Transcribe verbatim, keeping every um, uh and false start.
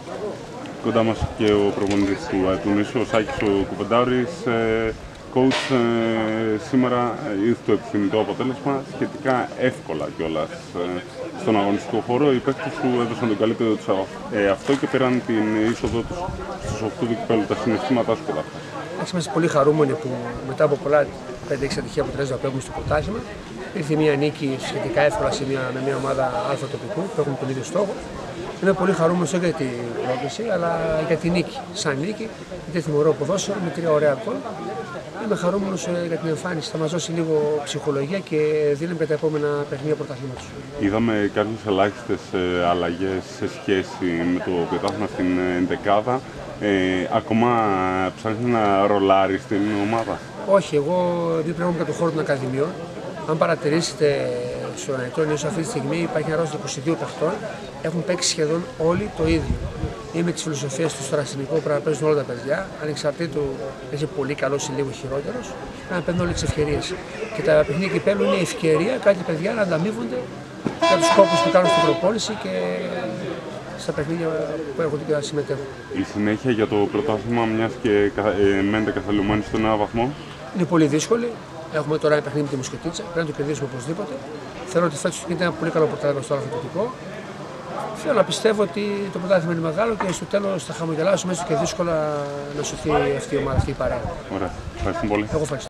Κοντά μας και ο προπονητής του Αϊτουνήσου, ο Σάκης ο Κουπεντάουρης. Ε, coach, ε, σήμερα ήρθε το επιθυμητό αποτέλεσμα σχετικά εύκολα κιόλας ε, στον αγωνιστικό χώρο. Οι παίκτες σου έδωσαν τον καλύτερο τους ε, αυτό και πήραν την είσοδο τους στους οκτώ του κυπέλλου. Τα συναισθήματά σου κατά αυτά? Είμαστε πολύ χαρούμενοι που μετά από πολλά πέντε έξι ατυχία αποτελέσματα που έχουμε στο πρωτάθλημα ήρθε μια νίκη σχετικά εύκολα σε μια, με μια ομάδα αλφα τοπικού που έχουν τον ίδιο στόχο. Είμαι πολύ χαρούμενος όχι για την πρόκληση, αλλά για την νίκη. Σαν νίκη, γιατί έχουμε ωραίο ποδόσφαιρο με τρία ωραία γκολ. Είμαι χαρούμενος για την εμφάνιση. Θα μας δώσει λίγο ψυχολογία και δύναμη για τα επόμενα παιχνίδια πρωταθλήματος. Είδαμε κάποιες ελάχιστες αλλαγές σε σχέση με το πρωτάθλημα στην ενδεκάδα. Ε, ακόμα ψάχνεις να ρολάρεις την ομάδα? Όχι, εγώ επειδή πρέπει για το χώρο των ακαδημιών. Αν παρατηρήσετε στον Αϊτούνησο αυτή τη στιγμή υπάρχει ένα ρόστερ είκοσι δύο παιχτών, έχουν παίξει σχεδόν όλοι το ίδιο. Είμαι τη φιλοσοφία του στο Ραστινικό, πρέπει να παίζουν όλα τα παιδιά, ανεξαρτήτου είσαι πολύ καλό ή λίγο χειρότερο, πρέπει να παίρνουν όλε τι ευκαιρίε. Και τα παιχνίδια κυπέλλου είναι η ευκαιρία κάτι παιδιά να ανταμείβονται για του σκόπου που κάνουν στην προπόνηση και στα παιχνίδια που έρχονται και να συμμετέχουν. Η συνέχεια για το πρωτάθλημα, μια και ε, μένετε καθαλωμένοι στον ένα βαθμό. Είναι πολύ δύσκολη. Έχουμε τώρα ένα παιχνίδι με τη Μουσκετίτσα, πρέπει να το κερδίσουμε οπωσδήποτε. Θέλω ότι φέτος γίνεται ένα πολύ καλό πρωτάθλημα στο αλφα. Θέλω να πιστεύω ότι το πρωτάθλημα είναι μεγάλο και στο τέλος θα χαμογελάσουμε έστω και δύσκολα να σωθεί αυτή η ομάδα, αυτή η παρέα. Ωραία. Ευχαριστούμε πολύ. Εγώ ευχαριστώ.